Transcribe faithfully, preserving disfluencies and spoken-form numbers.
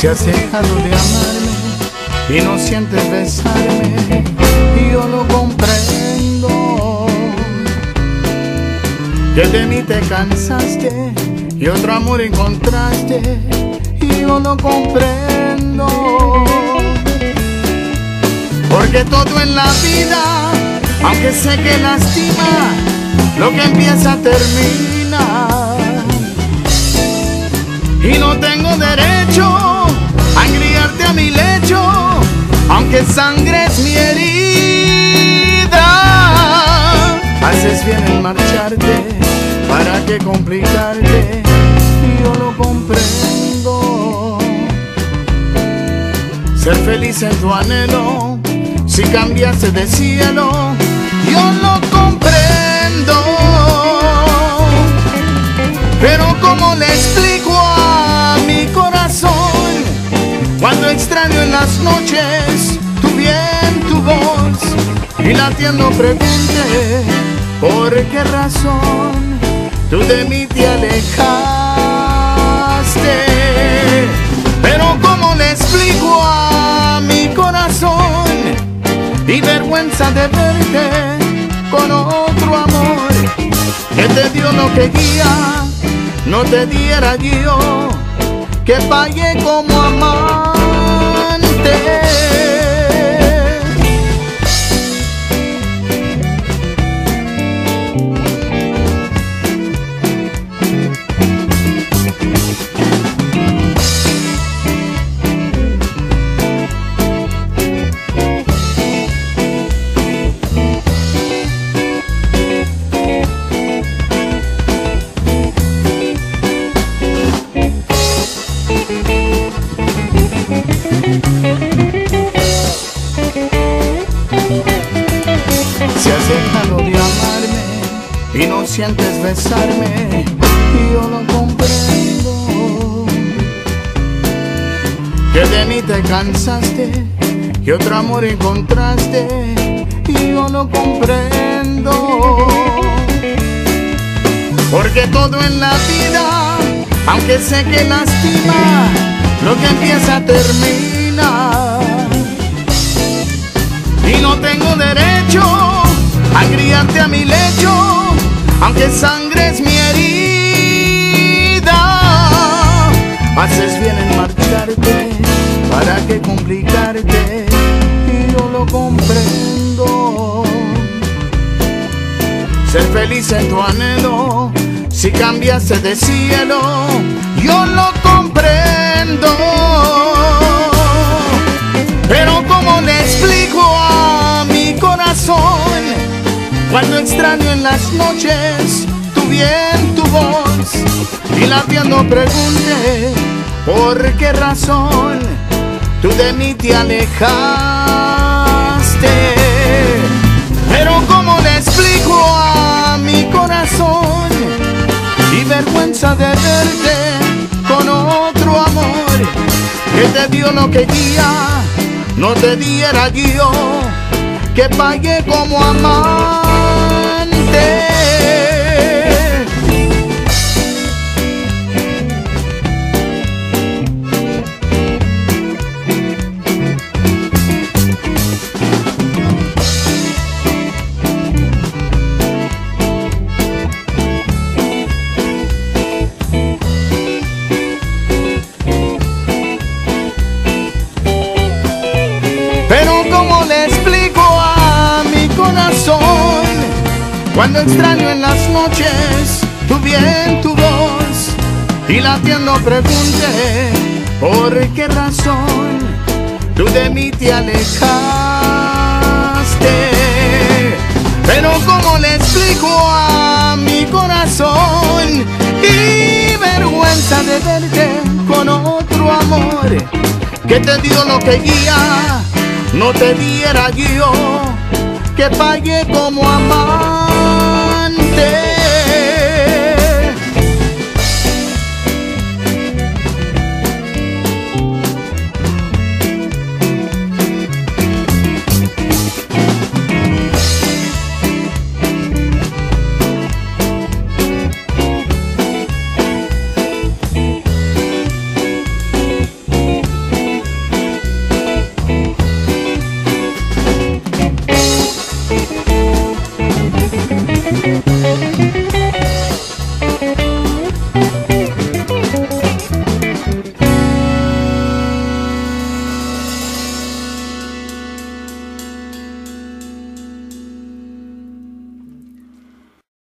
Si has dejado de amarme y no sientes besarme, yo lo comprendo. Que de mí te cansaste y otro amor encontraste, y yo lo comprendo. Porque todo en la vida, aunque sé que lastima, lo que empieza termina. Y no tengo derecho a engriarte a mi lecho, aunque sangre es mi herida. Haces bien en marcharte, ¿para qué complicarte? Yo lo comprendo. Ser feliz en tu anhelo, si cambiaste de cielo, yo lo comprendo. Pero ¿cómo le explico a mi corazón cuando extraño en las noches tu bien, tu voz? Y latiendo pregunté, ¿por qué razón tú de mí te alejaste? Pero ¿cómo le explico a mi corazón y vergüenza de verte con otro amor que te dio lo que guía no te diera yo, que pagué como amante? Si has dejado de amarme y no sientes besarme, yo lo comprendo. Que de mí te cansaste y otro amor encontraste, y yo lo comprendo. Porque todo en la vida, aunque sé que lastima, lo que empieza termina. Y no tengo derecho a criarte a mi lecho, aunque sangre es mi herida. Haces bien en marcharte, ¿para qué complicarte? Y yo lo comprendo. Ser feliz en tu anhelo, si cambiaste de cielo, yo lo comprendo. Pero ¿cómo le explico a mi corazón cuando extraño en las noches tu bien, tu voz? Y latiendo pregunté, ¿por qué razón tú de mí te alejaste? Pero ¿cómo le explico a mi corazón y vergüenza de verte con otro amor que te dio lo que guía no te diera yo, que pagué como amante? Pero ¿cómo le explico a mi corazón cuando extraño en las noches tu bien, tu voz? Y latiendo pregunté, ¿por qué razón tú de mí te alejaste? Pero ¿cómo le explico a mi corazón y vergüenza de verte con otro amor que te dio lo que guía no te diera yo, que pagué como amante?